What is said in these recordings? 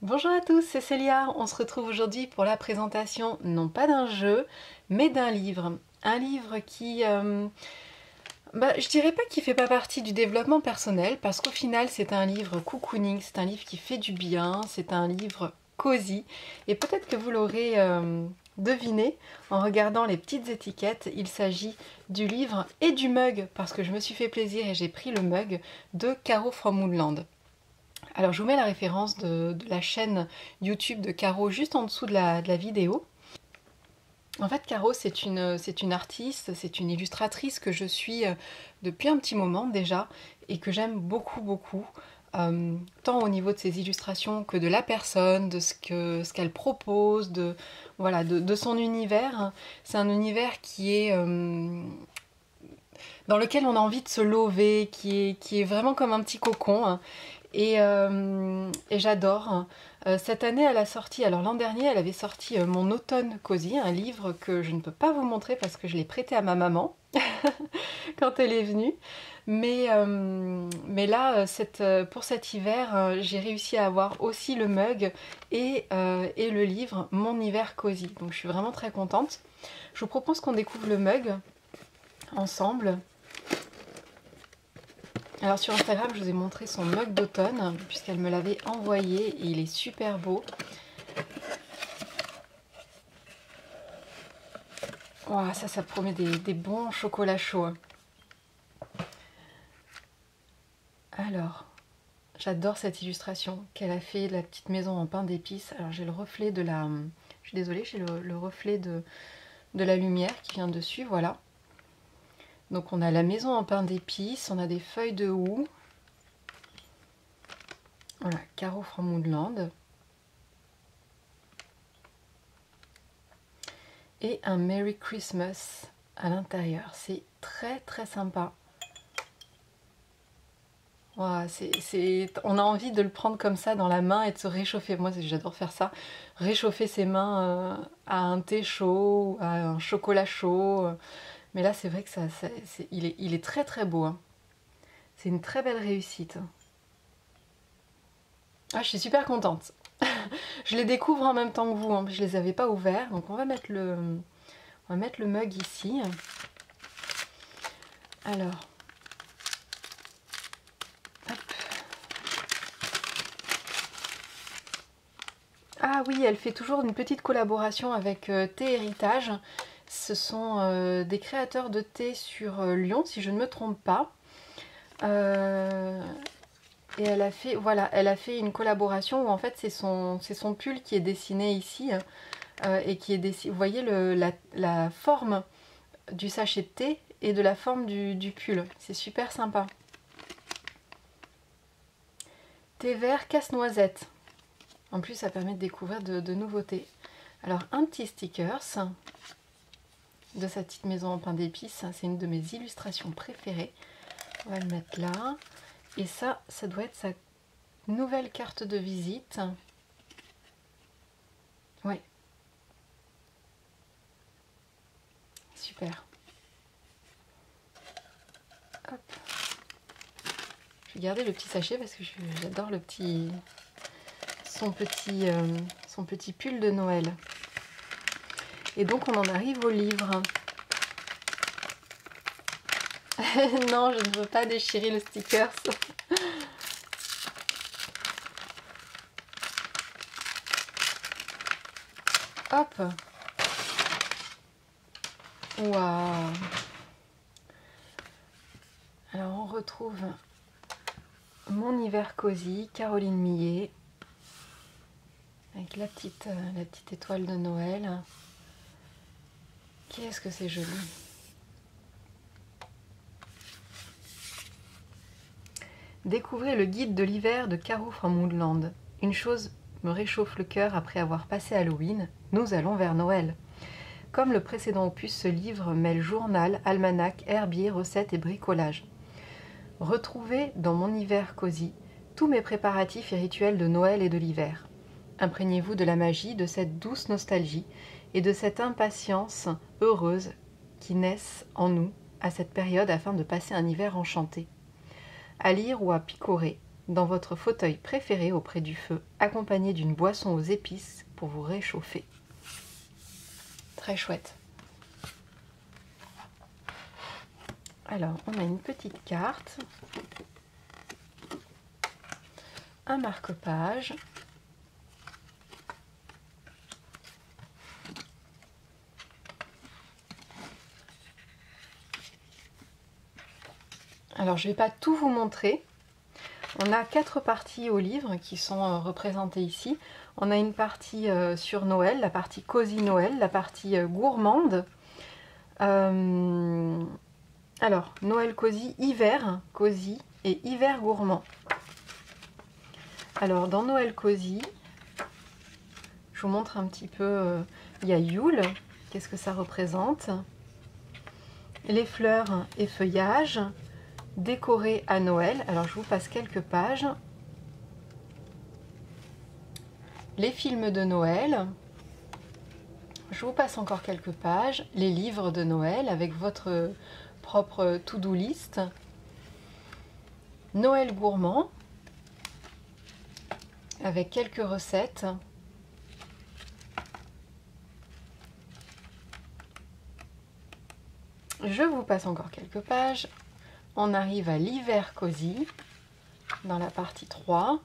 Bonjour à tous, c'est Célia. On se retrouve aujourd'hui pour la présentation non pas d'un jeu, mais d'un livre. Un livre qui, je dirais pas qu'il fait pas partie du développement personnel, parce qu'au final c'est un livre cocooning, c'est un livre qui fait du bien, c'est un livre cosy. Et peut-être que vous l'aurez deviné en regardant les petites étiquettes, il s'agit du livre et du mug, parce que je me suis fait plaisir et j'ai pris le mug de Caro from Moonland. Alors je vous mets la référence de la chaîne YouTube de Caro juste en dessous de la vidéo. En fait, Caro, c'est une artiste, c'est une illustratrice que je suis depuis un petit moment déjà et que j'aime beaucoup, beaucoup. Tant au niveau de ses illustrations que de la personne, de ce qu'elle propose, voilà, de son univers. C'est un univers qui est dans lequel on a envie de se lever, qui est vraiment comme un petit cocon, hein. Et j'adore. Cette année, elle a sorti, alors l'an dernier, elle avait sorti Mon automne cosy, un livre que je ne peux pas vous montrer parce que je l'ai prêté à ma maman quand elle est venue. Mais là, pour cet hiver, j'ai réussi à avoir aussi le mug et le livre Mon hiver cosy. Donc je suis vraiment très contente. Je vous propose qu'on découvre le mug ensemble. Alors sur Instagram, je vous ai montré son mug d'automne, puisqu'elle me l'avait envoyé, et il est super beau. Wow, ça promet des bons chocolats chauds. Alors, j'adore cette illustration qu'elle a fait de la petite maison en pain d'épices. Alors j'ai le reflet de la... Je suis désolée, j'ai le reflet de la lumière qui vient dessus, voilà. Donc on a la maison en pain d'épices, on a des feuilles de houx. Voilà, Caro from Moonland. Et un Merry Christmas à l'intérieur. C'est très très sympa. Wow, on a envie de le prendre comme ça dans la main et de se réchauffer. Moi j'adore faire ça. Réchauffer ses mains à un thé chaud, à un chocolat chaud. Mais là c'est vrai que il est très très beau, hein. C'est une très belle réussite. Ah, je suis super contente. Je les découvre en même temps que vous, hein. Je les avais pas ouverts. Donc on va mettre le mug ici. Alors, hop. Ah oui, elle fait toujours une petite collaboration avec Thé Héritage. Ce sont des créateurs de thé sur Lyon, si je ne me trompe pas. Et elle a fait, voilà, elle a fait une collaboration où en fait c'est son pull qui est dessiné ici. Et qui est dessiné. Vous voyez la forme du sachet de thé et de la forme du pull. C'est super sympa. Thé vert casse-noisette. En plus, ça permet de découvrir de nouveautés. Alors, un petit stickers de sa petite maison en pain d'épices. C'est une de mes illustrations préférées. On va le mettre là. Et ça doit être sa nouvelle carte de visite. Ouais. Super. Hop. Je vais garder le petit sachet parce que j'adore son petit pull de Noël. Et donc on en arrive au livre. Non, je ne veux pas déchirer le sticker. Hop. Waouh. Alors on retrouve Mon hiver cosy, Caroline Millet, avec la petite étoile de Noël. Qu'est-ce que c'est joli. Découvrez le guide de l'hiver de Caro from Moonland. Une chose me réchauffe le cœur après avoir passé Halloween, nous allons vers Noël. Comme le précédent opus, ce livre mêle journal, almanach, herbier, recettes et bricolage. Retrouvez dans Mon hiver cosy tous mes préparatifs et rituels de Noël et de l'hiver. Imprégnez-vous de la magie, de cette douce nostalgie et de cette impatience heureuse qui naissent en nous à cette période afin de passer un hiver enchanté. À lire ou à picorer, dans votre fauteuil préféré auprès du feu, accompagné d'une boisson aux épices pour vous réchauffer. Très chouette. Alors, on a une petite carte, un marque-page, alors je ne vais pas tout vous montrer. On a 4 parties au livre qui sont représentées ici. On a une partie sur Noël, la partie cosy Noël, la partie gourmande. Alors, Noël cosy, hiver cosy et hiver gourmand. Alors, dans Noël cosy, je vous montre un petit peu, il y a Yule, qu'est-ce que ça représente? Les fleurs et feuillages, décorés à Noël. Alors, je vous passe quelques pages. Les films de Noël. Je vous passe encore quelques pages. Les livres de Noël avec votre propre to-do list. Noël gourmand avec quelques recettes. Je vous passe encore quelques pages. On arrive à l'hiver cosy dans la partie 3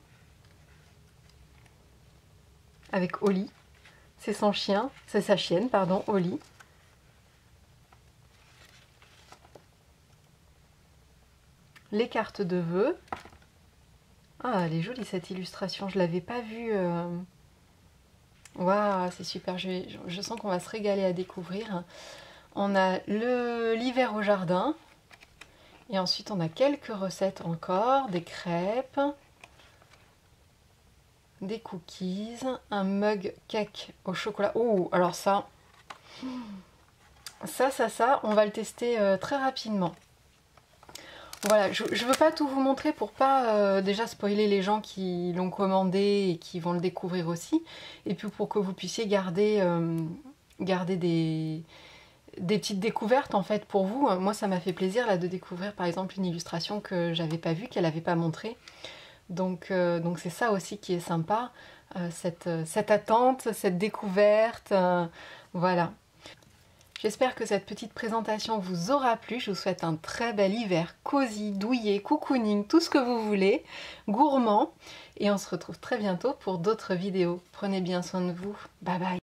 avec Oli. C'est son chien, c'est sa chienne, pardon, Oli. Les cartes de vœux. Ah, elle est jolie cette illustration, je ne l'avais pas vue. Waouh, c'est super, je sens qu'on va se régaler à découvrir. On a l'hiver au jardin. Et ensuite, on a quelques recettes encore, des crêpes, des cookies, un mug cake au chocolat. Oh, alors ça, on va le tester très rapidement. Voilà, je ne veux pas tout vous montrer pour pas déjà spoiler les gens qui l'ont commandé et qui vont le découvrir aussi. Et puis pour que vous puissiez garder des petites découvertes en fait pour vous. Moi ça m'a fait plaisir là de découvrir par exemple une illustration que j'avais pas vue, qu'elle n'avait pas montrée. Donc c'est ça aussi qui est sympa, cette attente, cette découverte, voilà. J'espère que cette petite présentation vous aura plu. Je vous souhaite un très bel hiver, cosy, douillet, cocooning, tout ce que vous voulez, gourmand. Et on se retrouve très bientôt pour d'autres vidéos. Prenez bien soin de vous. Bye bye.